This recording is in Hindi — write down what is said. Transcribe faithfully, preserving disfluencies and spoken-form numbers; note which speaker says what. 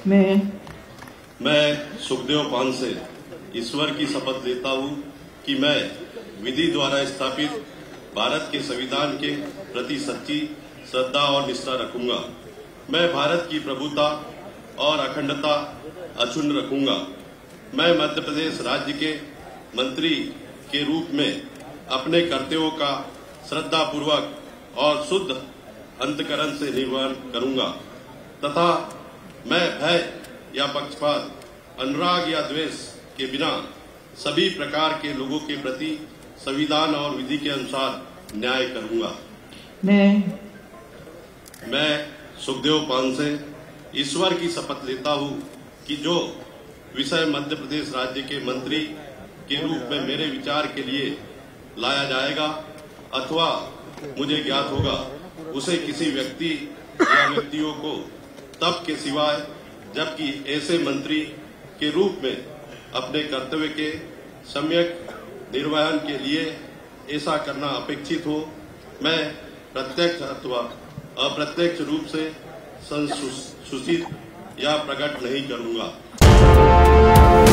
Speaker 1: मैं
Speaker 2: मैं सुखदेव पानसे ईश्वर की शपथ लेता हूँ कि मैं विधि द्वारा स्थापित भारत के संविधान के प्रति सच्ची श्रद्धा और निष्ठा रखूंगा। मैं भारत की प्रभुता और अखंडता अक्षुण्ण रखूंगा। मैं मध्य प्रदेश राज्य के मंत्री के रूप में अपने कर्तव्यों का श्रद्धापूर्वक और शुद्ध अंतकरण से निर्वहन करूंगा तथा मैं भय या पक्षपात, अनुराग या द्वेष के बिना सभी प्रकार के लोगों के प्रति संविधान और विधि के अनुसार न्याय करूंगा।
Speaker 1: मैं
Speaker 2: मैं सुखदेव पानसे ईश्वर की शपथ लेता हूं कि जो विषय मध्य प्रदेश राज्य के मंत्री के रूप में मेरे विचार के लिए लाया जाएगा अथवा मुझे ज्ञात होगा, उसे किसी व्यक्ति या व्यक्तियों को तब के सिवाय जबकि ऐसे मंत्री के रूप में अपने कर्तव्य के सम्यक निर्वहन के लिए ऐसा करना अपेक्षित हो, मैं प्रत्यक्ष अथवा अप्रत्यक्ष रूप से संसूचित या प्रकट नहीं करूंगा।